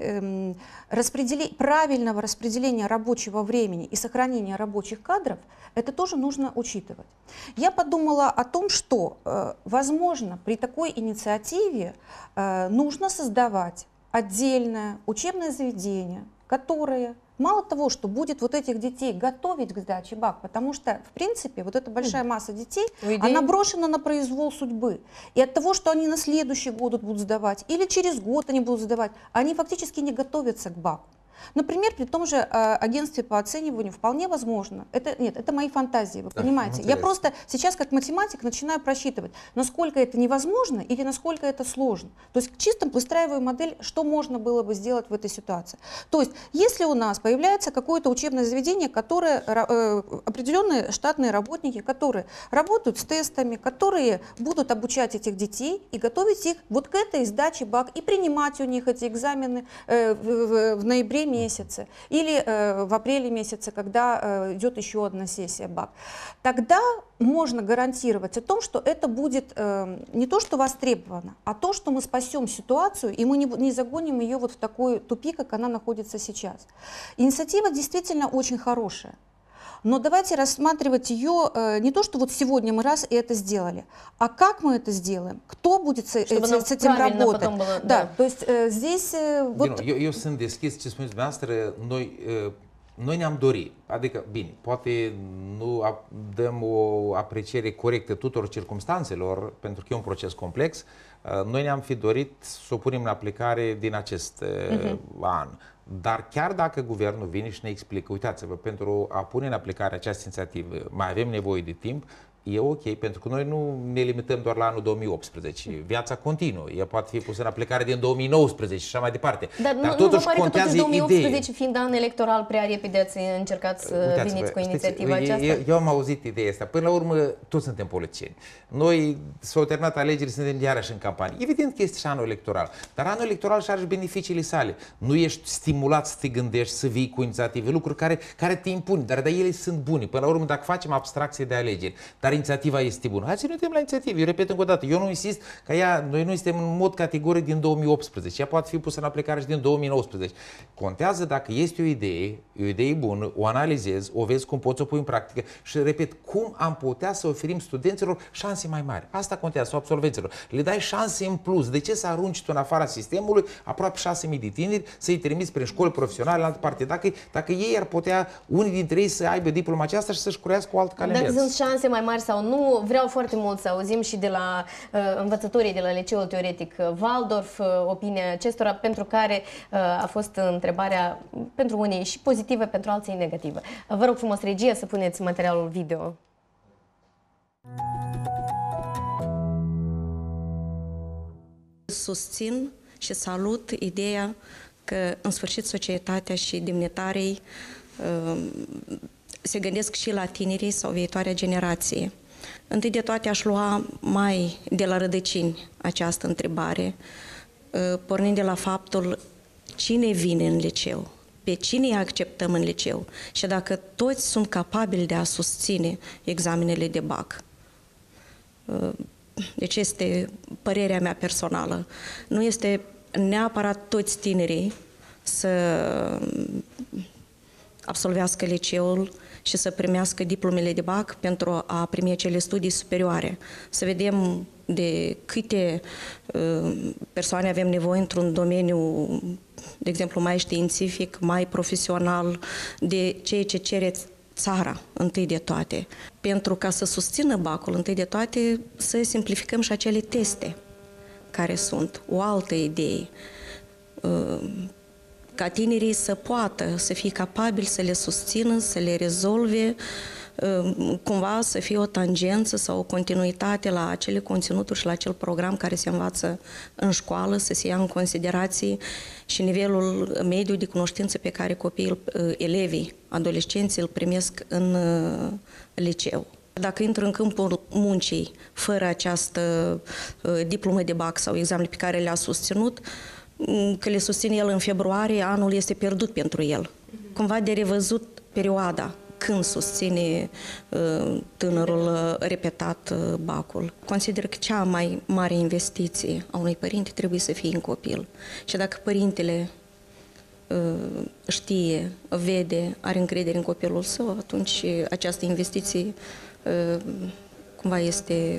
э, распределе... правильного распределения рабочего времени и сохранения рабочих кадров, это тоже нужно учитывать. Я подумала о том, что, э, возможно, при такой инициативе э, нужно создавать отдельное учебное заведение, которое мало того, что будет вот этих детей готовить к сдаче БАК, потому что, в принципе, вот эта большая масса детей, она брошена на произвол судьбы. И от того, что они на следующий год будут сдавать, или через год они будут сдавать, они фактически не готовятся к БАКу. Например, при том же э, агентстве по оцениванию вполне возможно, это, нет, это мои фантазии, вы да, понимаете. Я просто сейчас как математик начинаю просчитывать, насколько это невозможно или насколько это сложно. То есть чисто выстраиваю модель, что можно было бы сделать в этой ситуации. То есть если у нас появляется какое-то учебное заведение, которое, э, определенные штатные работники, которые работают с тестами, которые будут обучать этих детей и готовить их вот к этой сдаче БАК и принимать у них эти экзамены э, в, в, в ноябре месяце или э, в апреле месяце, когда э, идет еще одна сессия БАК, тогда можно гарантировать о том, что это будет э, не то, что востребовано, а то, что мы спасем ситуацию и мы не, не загоним ее вот в такой тупик, как она находится сейчас. Инициатива действительно очень хорошая. Но давайте рассматривать ее э, не то, что вот сегодня мы раз и это сделали, а как мы это сделаем, кто будет с, э, с этим работать. Было, да, да. То есть э, здесь... Э, вот... eu, eu sunt deschis ce spuneți dumneavoastră, noi, uh, noi ne-am dorit, adică, bine, poate nu dăm o apreciere corectă tuturor circumstanțelor, pentru că e un proces complex, uh, noi ne-am fi dorit să o punem în aplicare din acest uh, uh-huh. an. Dar chiar dacă guvernul vine și ne explică, uitați-vă, pentru a pune în aplicare această inițiativă mai avem nevoie de timp, e ok, pentru că noi nu ne limităm doar la anul două mii optsprezece. Viața continuă, ea poate fi pusă în aplicare din două mii nouăsprezece și așa mai departe. Dar, Dar nu, totuși nu contează totuși două mii optsprezece, idee. Fiind an electoral, prea repede ați încercat să veniți cu inițiativa știți, aceasta? Eu, eu am auzit ideea asta. Până la urmă, toți suntem politicieni. Noi s-au terminat alegerile, suntem iarăși în campanie. Evident că este și anul electoral, dar anul electoral și are și beneficiile sale. Nu ești stimulat să te gândești, să vii cu inițiative, lucruri care, care te impun, dar, dar ele sunt bune. Până la urmă, dacă facem abstracție de alegeri, dar dar inițiativa este bună. Hai să ne uităm la inițiativă. Eu repet încă o dată, eu nu insist că ea, noi nu suntem în mod categoric din două mii optsprezece. Ea poate fi pusă în aplicare și din două mii nouăsprezece. Contează dacă este o idee, o idee bună, o analizezi, o vezi cum poți o pui în practică și, repet, cum am putea să oferim studenților șanse mai mari. Asta contează, sau absolvenților. Le dai șanse în plus. De ce să arunci tu în afara sistemului aproape șase mii de tineri să-i trimiți prin școli profesionale în altă parte? Dacă, dacă ei ar putea, unii dintre ei, să aibă diploma aceasta și să-și curească o altă cale. Dacă sunt șanse mai mari sau nu, vreau foarte mult să auzim și de la uh, învățătorii de la Liceul Teoretic Waldorf, uh, opinia acestora, pentru care uh, a fost întrebarea pentru unii și pozitivă, pentru alții negativă. Uh, vă rog frumos, regie, să puneți materialul video. Susțin și salut ideea că, în sfârșit, societatea și demnitarii uh, se gândesc și la tinerii sau viitoarea generație. Întâi de toate aș lua mai de la rădăcini această întrebare, pornind de la faptul cine vine în liceu, pe cine îi acceptăm în liceu și dacă toți sunt capabili de a susține examenele de bac. Deci este părerea mea personală. Nu este neapărat toți tinerii să absolvească liceul și să primească diplomele de bac pentru a primi acele studii superioare. Să vedem de câte uh, persoane avem nevoie într-un domeniu, de exemplu, mai științific, mai profesional, de ceea ce cere țara, întâi de toate. Pentru ca să susțină bacul, întâi de toate, să simplificăm și acele teste care sunt. O altă idee. Uh, ca tinerii să poată, să fie capabili să le susțină, să le rezolve, cumva să fie o tangență sau o continuitate la acele conținuturi și la acel program care se învață în școală, să se ia în considerație și nivelul mediu de cunoștință pe care copiii, elevii, adolescenții îl primesc în liceu. Dacă intră în câmpul muncii fără această diplomă de bac sau examene pe care le-a susținut, că le susține el în februarie, anul este pierdut pentru el. Cumva de revăzut perioada când susține uh, tânărul uh, repetat uh, bacul. Consider că cea mai mare investiție a unui părinte trebuie să fie în copil. Și dacă părintele uh, știe, vede, are încredere în copilul său, atunci această investiție uh, cumva este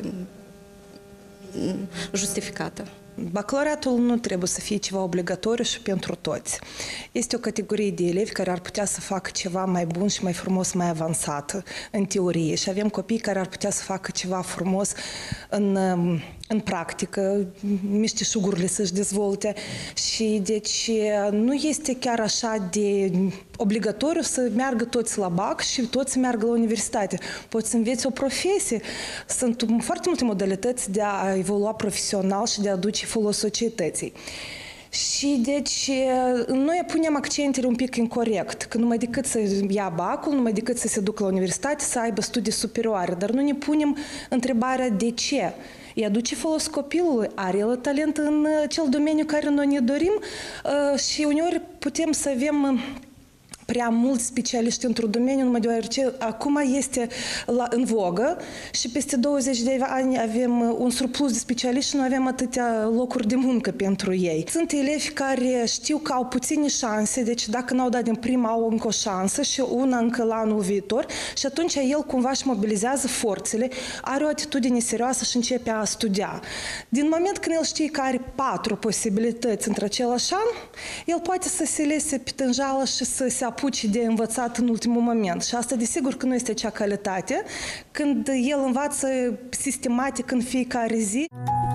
justificată. Bacalaureatul nu trebuie să fie ceva obligatoriu și pentru toți. Este o categorie de elevi care ar putea să facă ceva mai bun și mai frumos, mai avansat în teorie și avem copii care ar putea să facă ceva frumos în, în practică, mișteșugurile să-și dezvolte și deci nu este chiar așa de obligatoriu să meargă toți la bac și toți să meargă la universitate. Poți să înveți o profesie. Sunt foarte multe modalități de a evolua profesional și de a aduce folos societății. Și deci noi punem accentele un pic incorrect, că numai decât să ia bacul, numai decât să se ducă la universitate, să aibă studii superioare, dar nu ne punem întrebarea de ce. Îi aduce folos copilului, are el talent în cel domeniu care noi ne dorim și uneori putem să avem prea mulți specialiști într-un domeniu, numai deoarece acum este la, în vogă și peste douăzeci de ani avem un surplus de specialiști și nu avem atâtea locuri de muncă pentru ei. Sunt elevi care știu că au puține șanse, deci dacă n-au dat din prima, au încă o șansă și una încă la anul viitor și atunci el cumva își mobilizează forțele, are o atitudine serioasă și începe a studia. Din moment când el știe că are patru posibilități între același an, el poate să se lese pe tânjală și să se apuce de învățat în ultimul moment. Și asta desigur că nu este cea calitate când el învață sistematic în fiecare zi.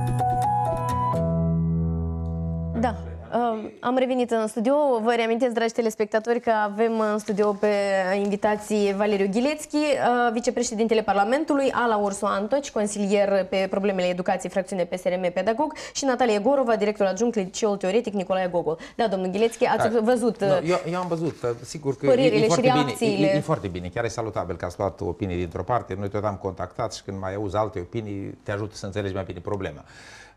Da. Am revenit în studio. Vă reamintesc, dragi telespectatori, că avem în studio pe invitații Valeriu Ghilețchi, vicepreședintele Parlamentului, Ala Ursu Antoci, consilier pe problemele educației, fracțiune P S R M pedagog, și Natalia Gorova, director adjunct Liceul Teoretic Nicolae Gogol. Da, domnul Ghilețchi, ați da. văzut... No, eu, eu am văzut, sigur că e, e, foarte bine, e, e foarte bine, chiar e salutabil că ați luat opinii dintr-o parte. Noi tot am contactat și când mai auzi alte opinii, te ajută să înțelegi mai bine problema.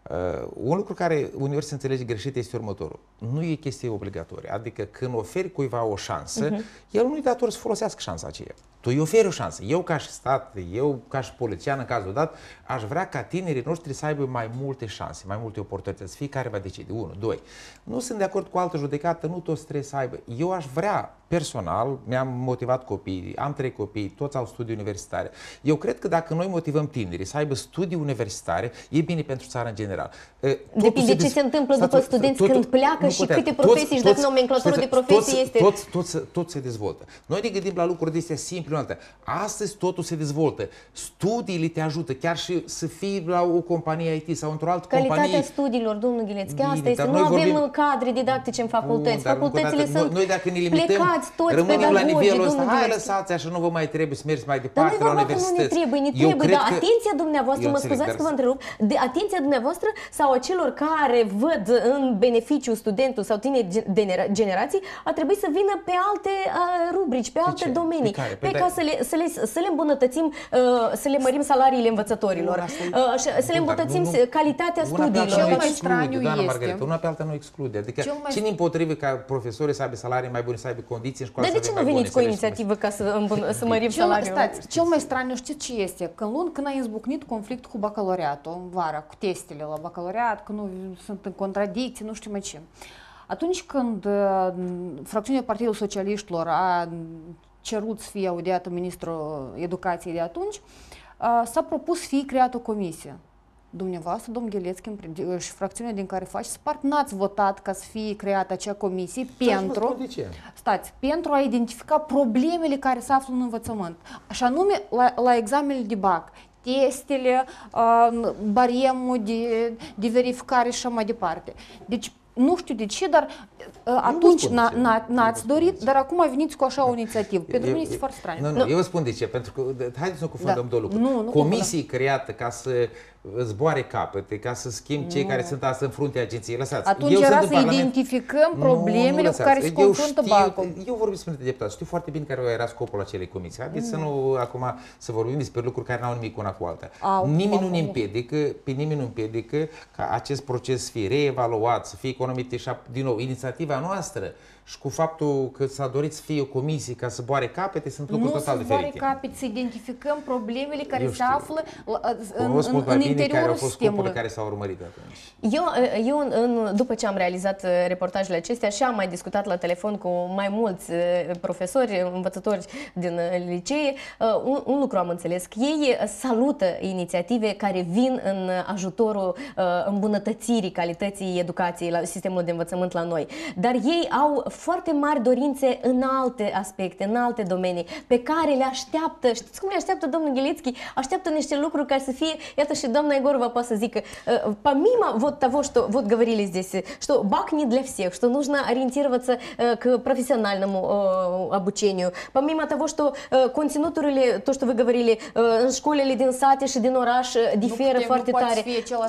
Uh, un lucru care uneori se înțelege greșit este următorul. Nu e chestie obligatorie. Adică când oferi cuiva o șansă, uh-huh. el nu e dator să folosească șansa aceea. Tu îi oferi o șansă. Eu ca și stat, eu ca și polițian în cazul dat, aș vrea ca tinerii noștri să aibă mai multe șanse, mai multe oportunități. Fiecare va decide. Unu, doi. Nu sunt de acord cu altă judecată, nu toți trebuie să aibă. Eu aș vrea, personal, mi-am motivat copiii, am trei copii, toți au studii universitare. Eu cred că dacă noi motivăm tinerii să aibă studii universitare, e bine pentru țara în general. Depinde ce se întâmplă după studenți când pleacă și câte profesii și dacă nomenclatorul de profesii este... Toți, toți, toți se dezvoltă. Noi ne gândim la lucruri de astea simple. Astăzi totul se dezvoltă. Studiile te ajută chiar și să fii la o companie I T sau într-o altă Calitatea companie. Calitatea studiilor, domnul Ghilețchi, asta este. Nu avem vorbim... cadre didactice în facultăți. Bun, Facultățile sunt noi, noi dacă ne limităm, plecați toți rămânem la nivelul ăsta. Hai, Ghilețchi. lăsați așa, nu vă mai trebuie să mergeți mai departe dar la universități. Nu ne trebuie, ne trebuie, dar că... atenția dumneavoastră, Eu mă înțeleg, scuzați dar... că vă întrerup, de atenția dumneavoastră sau a celor care văd în beneficiu studentul sau tineri generații, a trebuit să vină pe alte uh, rubrici, pe alte domenii. Pe, pe ca să le, să, le, să le îmbunătățim, uh, să le mărim salariile învățătorilor, uh, să le îmbunătățim calitatea studiilor. Cel mai straniu este... Margareta, una pe alta nu exclude. Adică mai... cine împotrivă ca profesorii să aibă salarii mai bune, să aibă condiții în școală? Dar de ce nu veniți cu o inițiativă ca să, să mărim salariul? Stați, cel mai straniu știți ce este? Că în luni când a izbucnit conflict cu bacalaureatul, în vara, cu testele la bacalaureat, că nu sunt în contradicții, nu știu mai ce. Atunci când uh, fracțiunea Partidului Socialiștilor a cerut să fie audiată ministrul educației de atunci, uh, s-a propus să fie creată o comisie. Dumneavoastră, domnul Ghilețchi și fracțiunea din care faceți part, n-ați votat ca să fie creată acea comisie pentru, stați, pentru a identifica problemele care se află în învățământ. Așa nume, la, la examenele de bac, testele, uh, baremul de, de verificare și așa mai departe. Deci, nu știu de ce, dar uh, atunci n-ați dorit, dar acum veniți cu așa o inițiativă. Pentru mine este foarte straniu. Nu, nu, eu vă spun de ce, pentru că, haideți să nu confundăm două lucruri. Nu, nu Comisii creată ca să zboare capete, ca să schimb cei care sunt astăzi în fruntea agenției. Lăsați. Atunci era să identificăm problemele cu care se confruntă Bacul. Eu vorbim despre deputați, știu foarte bine care era scopul acelei comisii. Haideți să nu acum să vorbim despre lucruri care n-au nimic una cu alta. Nimeni nu ne împiedică, pe nimeni nu împiedică ca acest proces să fie reevaluat, să fie economit și din nou inițiativa noastră. Și cu faptul că s-a dorit să fie o comisie ca să boare capete, sunt lucruri total diferite. Nu să boare capete, să identificăm problemele care se află în, în, în, în interiorul care au fost sistemului. Care s-au urmărit atunci. Eu, eu în, după ce am realizat reportajele acestea și am mai discutat la telefon cu mai mulți profesori, învățători din licee, un, un lucru am înțeles, că ei salută inițiative care vin în ajutorul îmbunătățirii calității educației la sistemul de învățământ la noi. Dar ei au foarte mari dorințe în alte aspecte, în alte domenii, pe care le așteaptă. Știți cum le așteaptă domnul Ghilețchi? Așteaptă niște lucruri care să fie, iată și doamna Egorova poate să zică, помимо вот того, что вот говорили здесь, что БАК не для всех, что нужно ориентироваться к профессиональному обучению, помимо того, что континуturile, то, что вы говорили, școlile din sate și din oraș diferă foarte tare.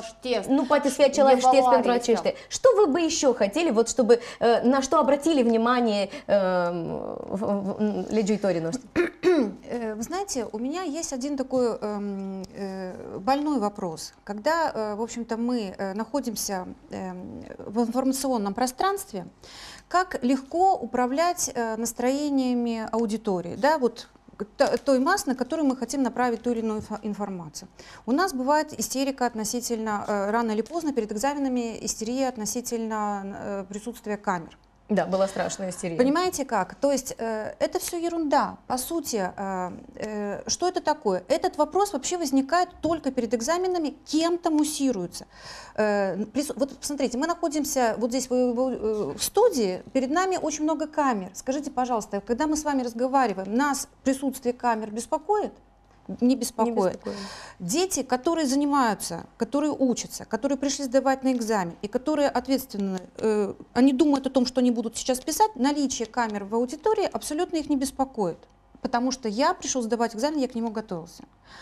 Nu poate fi același test pentru aceștia. Что вы бы еще хотели, вот чтобы, на что обратили внимание легитимные noștри? Вы знаете, у меня есть один такой больной вопрос. Когда, в общем-то, мы находимся в информационном пространстве, как легко управлять настроениями аудитории, да, вот той массы, на которую мы хотим направить ту или иную информацию. У нас бывает истерика относительно, рано или поздно, перед экзаменами истерия относительно присутствия камер. Да, была страшная истерия. Понимаете как? То есть э, это все ерунда. По сути, э, э, что это такое? Этот вопрос вообще возникает только перед экзаменами, кем-то муссируется. Э, вот посмотрите, мы находимся вот здесь в, в, в студии, перед нами очень много камер. Скажите, пожалуйста, когда мы с вами разговариваем, нас присутствие камер беспокоит? Не беспокоит. Не беспокоит. Дети, которые занимаются, которые учатся, которые пришли сдавать на экзамен и которые ответственны, э, они думают о том, что они будут сейчас писать, наличие камер в аудитории абсолютно их не беспокоит, потому что я пришел сдавать экзамен, я к нему готовился.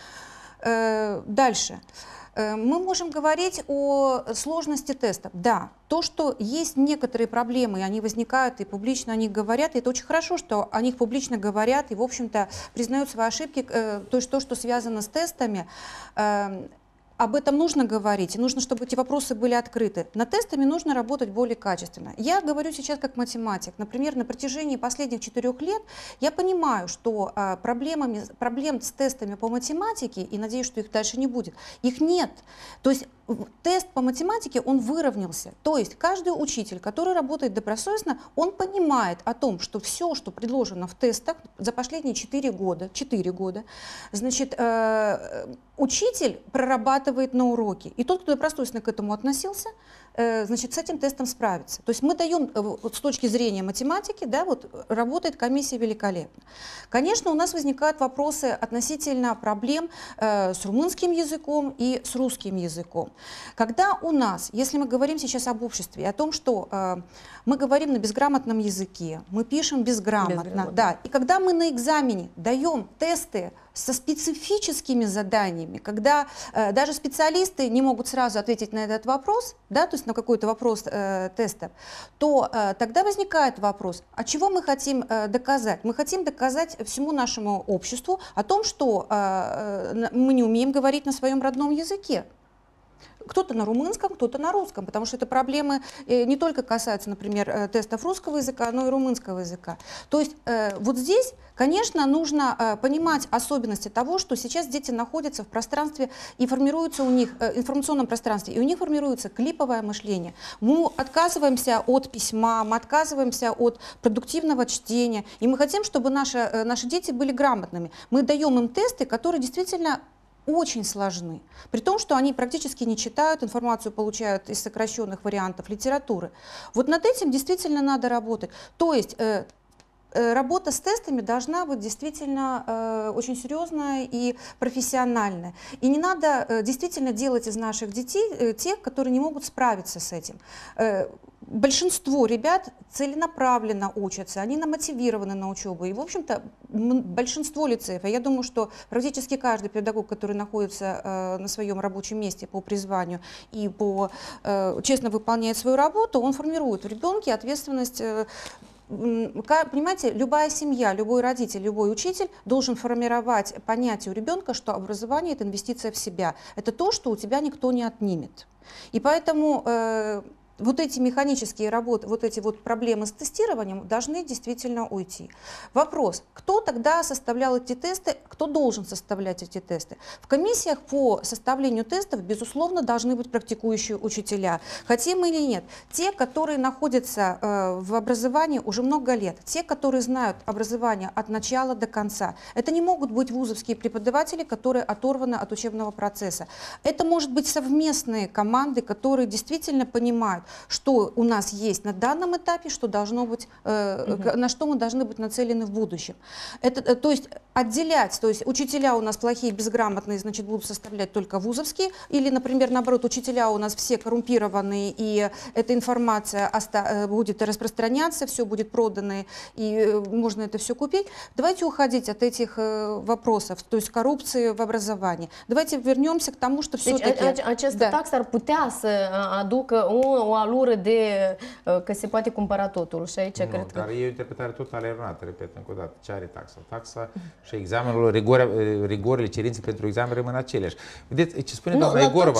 Э, дальше. Мы можем говорить о сложности тестов. Да, то, что есть некоторые проблемы, и они возникают, и публично о них говорят, и это очень хорошо, что о них публично говорят, и, в общем-то, признают свои ошибки, то, что связано с тестами. об этом нужно говорить, и нужно, чтобы эти вопросы были открыты. Над тестами нужно работать более качественно. Я говорю сейчас как математик. Например, на протяжении последних четырех лет я понимаю, что а, проблемами, проблем с тестами по математике, и надеюсь, что их дальше не будет, их нет. То есть тест по математике, он выровнялся. То есть каждый учитель, который работает добросовестно, он понимает о том, что все, что предложено в тестах за последние четыре года, четыре года, значит, э, учитель прорабатывает на уроке. И тот, кто добросовестно к этому относился, э, значит, с этим тестом справится. То есть мы даем, э, вот с точки зрения математики, да, вот работает комиссия великолепно. Конечно, у нас возникают вопросы относительно проблем э, с румынским языком и с русским языком. Когда у нас, если мы говорим сейчас об обществе, о том, что э, мы говорим на безграмотном языке, мы пишем безграмотно, безграмотно, да, и когда мы на экзамене даем тесты со специфическими заданиями, когда э, даже специалисты не могут сразу ответить на этот вопрос, да, то есть на какой-то вопрос э, теста, то э, тогда возникает вопрос, а чего мы хотим э, доказать? Мы хотим доказать всему нашему обществу о том, что э, мы не умеем говорить на своем родном языке. Кто-то на румынском, кто-то на русском, потому что это проблемы не только касаются, например, тестов русского языка, но и румынского языка. То есть вот здесь, конечно, нужно понимать особенности того, что сейчас дети находятся в пространстве и формируется у них, информационном пространстве, и у них формируется клиповое мышление. Мы отказываемся от письма, мы отказываемся от продуктивного чтения, и мы хотим, чтобы наши, наши дети были грамотными. Мы даем им тесты, которые действительно очень сложны, при том, что они практически не читают, информацию получают из сокращенных вариантов литературы. Вот над этим действительно надо работать. То есть э, э, работа с тестами должна быть действительно э, очень серьезная и профессиональная. И не надо э, действительно делать из наших детей э, тех, которые не могут справиться с этим. Э, Большинство ребят целенаправленно учатся, они намотивированы на учебу. И, в общем-то, большинство лицеев, а я думаю, что практически каждый педагог, который находится э, на своем рабочем месте по призванию и по, э, честно выполняет свою работу, он формирует в ребенке ответственность. Э, Понимаете, любая семья, любой родитель, любой учитель должен формировать понятие у ребенка, что образование – это инвестиция в себя. Это то, что у тебя никто не отнимет. И поэтому э, вот эти механические работы, вот эти вот проблемы с тестированием должны действительно уйти. Вопрос, кто тогда составлял эти тесты, кто должен составлять эти тесты? В комиссиях по составлению тестов, безусловно, должны быть практикующие учителя. Хотим мы или нет, те, которые находятся э, в образовании уже много лет, те, которые знают образование от начала до конца. Это не могут быть вузовские преподаватели, которые оторваны от учебного процесса. Это может быть совместные команды, которые действительно понимают, что у нас есть на данном этапе, что должно быть, э, угу. на что мы должны быть нацелены в будущем. Это, то есть отделять, то есть учителя у нас плохие, безграмотные, значит, будут составлять только вузовские, или, например, наоборот, учителя у нас все коррумпированные, и эта информация оста- будет распространяться, все будет продано, и можно это все купить. Давайте уходить от этих э, вопросов, то есть коррупции в образовании. Давайте вернемся к тому, что все-таки... Deci, acest da. tax ar putea să aducă o, o alură de că se poate cumpăra totul și aici nu, cred că... dar e o interpretare total eronată, repet încă o dată. Ce are taxa? Taxa și examenul, rigoarea, rigorile, cerințe pentru examen rămân aceleași. Vedeți, ce spune doamna Egorova,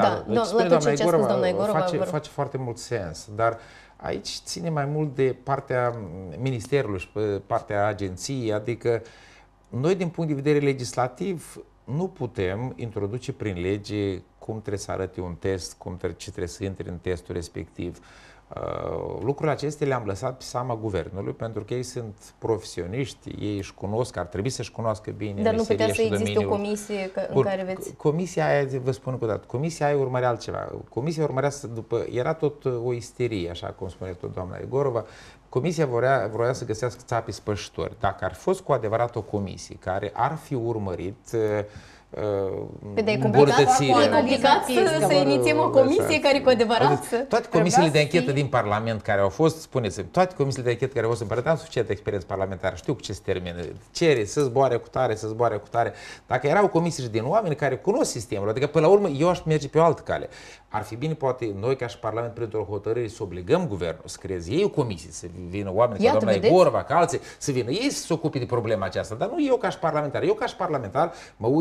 face, face foarte mult sens, dar aici ține mai mult de partea ministerului și partea agenției, adică noi din punct de vedere legislativ nu putem introduce prin lege cum trebuie să arate un test, cum trebuie, ce trebuie să intre în testul respectiv. Uh, lucrurile acestea le-am lăsat pe seama guvernului, pentru că ei sunt profesioniști, ei își cunosc, ar trebui să-și cunoască bine Dar nu putea să existe domeniul. o comisie în care veți... Comisia aia, vă spun încă o dată, comisia aia urmărea altceva. Comisia urmărea să, după, era tot o isterie, așa cum spune tot doamna Egorova. Comisia voia, voia să găsească țapii spășitori. Dacă ar fi fost cu adevărat o comisie care ar fi urmărit Pe de e complicat să, să inițiem o comisie care cu adevărat să... Toate comisiile de anchetă din Parlament care au fost, spuneți-mi, toate comisiile de anchetă care au fost în Parlament, am suficientă experiență parlamentară, știu cu ce se termină, cere să zboare cu tare, să zboare cu tare. Dacă erau comisii din oameni care cunosc sistemul, adică până la urmă eu aș merge pe o altă cale. Ar fi bine poate noi ca și Parlament printr-o hotărâre să obligăm guvernul să creeze ei o comisie, să vină oameni ca doamna Egorova, ca alții, să vină ei să se ocupe de problema aceasta, dar nu eu ca și parlamentar. Eu ca și parlamentar mă uit din punct de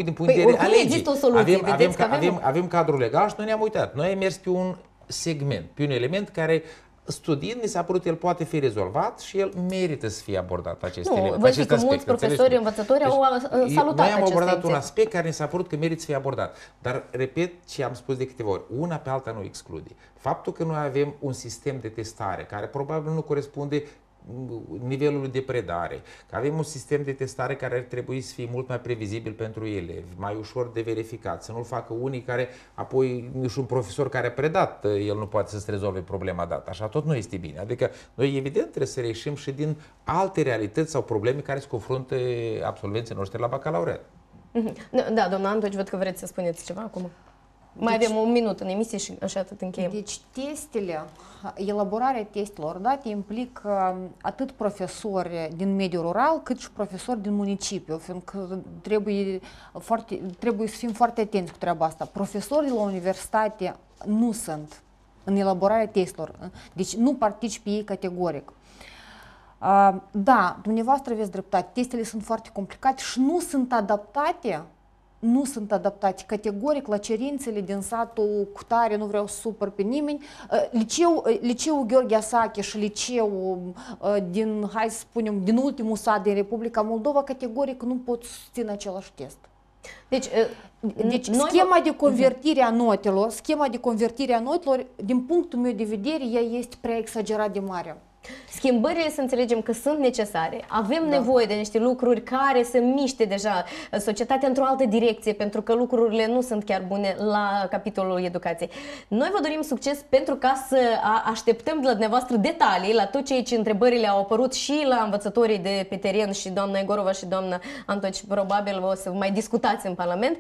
vedere oricum a legii. există o soluție, Avem, vedeți avem, că avem avem, o- avem cadrul legal și noi ne-am uitat. Noi am mers pe un segment, pe un element care, studiind, ni s-a părut el poate fi rezolvat și el merită să fie abordat acest Nu, element. văd acest că mulți aspect, înțelegi profesori, tu? învățători au, uh, Deci, salutat noi am această abordat un inițiativă. aspect care ni s-a părut că merită să fie abordat. Dar, repet ce am spus de câteva ori, una pe alta nu exclude. Faptul că noi avem un sistem de testare care probabil nu corespunde nivelul de predare, că avem un sistem de testare care ar trebui să fie mult mai previzibil pentru elevi, mai ușor de verificat, să nu-l facă unii care apoi, nu știu, un profesor care a predat, el nu poate să-ți rezolve problema dată. Așa tot nu este bine. Adică noi evident trebuie să reieșim și din alte realități sau probleme care se confruntă absolvenții noștri la bacalaureat. Mhm. Da, doamna Antoci, văd că vreți să spuneți ceva acum. Mai Deci- avem un minut în emisie și așa atât încheiem. Deci testele, elaborarea testelor date implică atât profesori din mediul rural, cât și profesori din municipiu, fiindcă trebuie, foarte, trebuie să fim foarte atenți cu treaba asta. Profesorii de la universitate nu sunt în elaborarea testelor, deci nu participă ei categoric. Uh, da, dumneavoastră aveți dreptate, testele sunt foarte complicate și nu sunt adaptate nu sunt adaptate categoric la cerințele din satul cutare, nu vreau să supăr pe nimeni. Liceu, liceul Gheorghe Asache și liceul din, hai să spunem, din ultimul sat din Republica Moldova, categoric nu pot susține același test. Deci, Deci noi schema de convertire a notelor, schema de convertire a notelor, din punctul meu de vedere, ea este prea exagerat de mare. Schimbările, să înțelegem că sunt necesare. Avem da. nevoie de niște lucruri care să miște deja societatea într-o altă direcție, pentru că lucrurile nu sunt chiar bune la capitolul educației. Noi vă dorim succes pentru ca să așteptăm de la dumneavoastră detalii la tot ceea ce întrebările au apărut și la învățătorii de pe teren, și doamna Egorova și doamna Antoci probabil o să mai discutați în Parlament.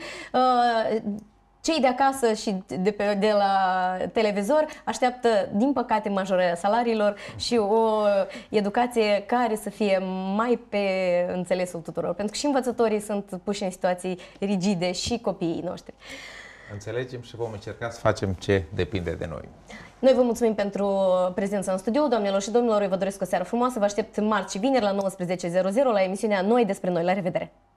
Cei de acasă și de, pe, de la televizor așteaptă, din păcate, majorarea salariilor și o educație care să fie mai pe înțelesul tuturor. Pentru că și învățătorii sunt puși în situații rigide și copiii noștri. Înțelegem și vom încerca să facem ce depinde de noi. Noi vă mulțumim pentru prezența în studio, doamnelor și domnilor, eu vă doresc o seară frumoasă, vă aștept marți și vineri la nouăsprezece la emisiunea Noi despre noi. La revedere!